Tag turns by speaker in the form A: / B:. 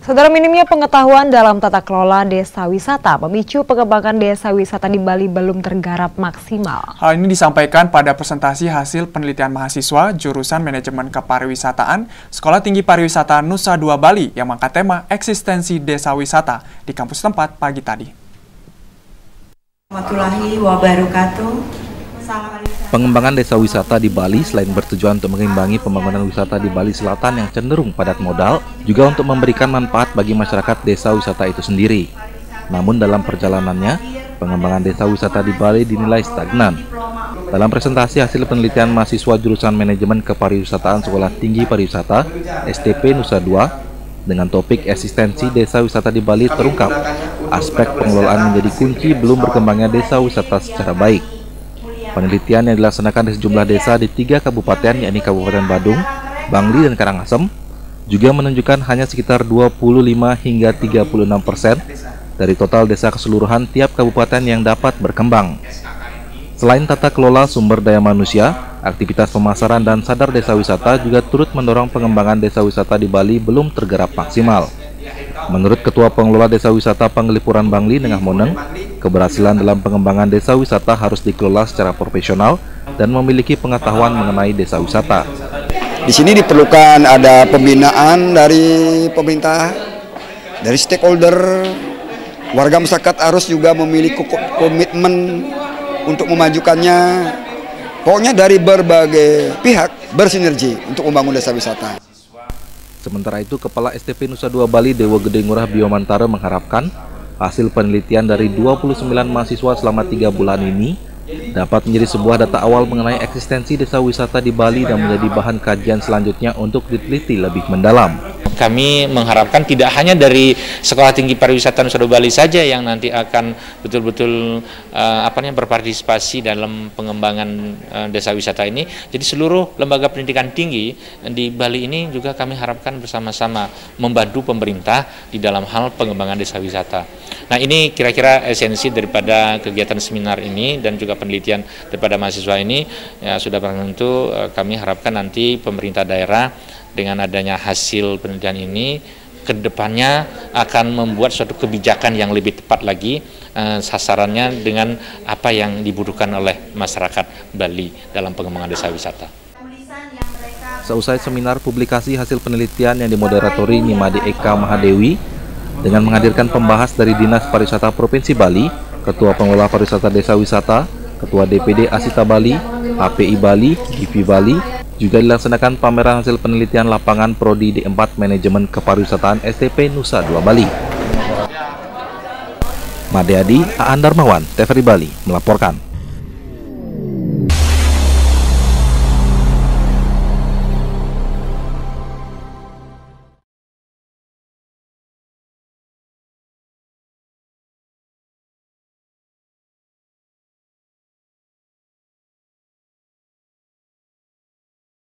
A: Saudara, minimnya pengetahuan dalam tata kelola desa wisata memicu pengembangan desa wisata di Bali belum tergarap maksimal.
B: Hal ini disampaikan pada presentasi hasil penelitian mahasiswa jurusan Manajemen Kepariwisataan Sekolah Tinggi Pariwisata Nusa Dua Bali yang mengangkat tema eksistensi desa wisata di kampus tempat pagi tadi.
C: Warahmatullahi wabarakatuh.
D: Pengembangan desa wisata di Bali selain bertujuan untuk mengimbangi pembangunan wisata di Bali Selatan yang cenderung padat modal, juga untuk memberikan manfaat bagi masyarakat desa wisata itu sendiri. Namun dalam perjalanannya, pengembangan desa wisata di Bali dinilai stagnan. Dalam presentasi hasil penelitian mahasiswa jurusan Manajemen Kepariwisataan Sekolah Tinggi Pariwisata (STP) Nusa Dua dengan topik eksistensi desa wisata di Bali terungkap, aspek pengelolaan menjadi kunci belum berkembangnya desa wisata secara baik. Penelitian yang dilaksanakan di sejumlah desa di 3 kabupaten, yakni Kabupaten Badung, Bangli, dan Karangasem, juga menunjukkan hanya sekitar 25 hingga 36% dari total desa keseluruhan tiap kabupaten yang dapat berkembang. Selain tata kelola sumber daya manusia, aktivitas pemasaran dan sadar desa wisata juga turut mendorong pengembangan desa wisata di Bali belum tergarap maksimal. Menurut Ketua Pengelola Desa Wisata Penglipuran Bangli, Nengah Moneng, keberhasilan dalam pengembangan desa wisata harus dikelola secara profesional dan memiliki pengetahuan mengenai desa wisata.
E: Di sini diperlukan ada pembinaan dari pemerintah, dari stakeholder, warga masyarakat harus juga memiliki komitmen untuk memajukannya. Pokoknya dari berbagai pihak bersinergi untuk membangun desa wisata.
D: Sementara itu, Kepala STP Nusa Dua Bali Dewa Gede Ngurah Biomantara mengharapkan hasil penelitian dari 29 mahasiswa selama 3 bulan ini dapat menjadi sebuah data awal mengenai eksistensi desa wisata di Bali dan menjadi bahan kajian selanjutnya untuk diteliti lebih mendalam.
F: Kami mengharapkan tidak hanya dari Sekolah Tinggi Pariwisata Nusa Dua Bali saja yang nanti akan betul-betul berpartisipasi dalam pengembangan desa wisata ini. Jadi seluruh lembaga pendidikan tinggi di Bali ini juga kami harapkan bersama-sama membantu pemerintah di dalam hal pengembangan desa wisata. Nah, ini kira-kira esensi daripada kegiatan seminar ini dan juga penelitian daripada mahasiswa ini. Ya, sudah tentu kami harapkan nanti pemerintah daerah dengan adanya hasil penelitian ini kedepannya akan membuat suatu kebijakan yang lebih tepat lagi, sasarannya dengan apa yang dibutuhkan oleh masyarakat Bali dalam pengembangan desa wisata.
D: Seusai seminar publikasi hasil penelitian yang dimoderatori Nimade Eka Mahadewi dengan menghadirkan pembahas dari Dinas Pariwisata Provinsi Bali, Ketua Pengelola Pariwisata Desa Wisata, Ketua DPD Asita Bali, HPI Bali, GIVI Bali, juga dilaksanakan pameran hasil penelitian lapangan Prodi D4 Manajemen Kepariwisataan STP Nusa Dua Bali. Made Adi, Aan Darmawan, TVRI Bali melaporkan.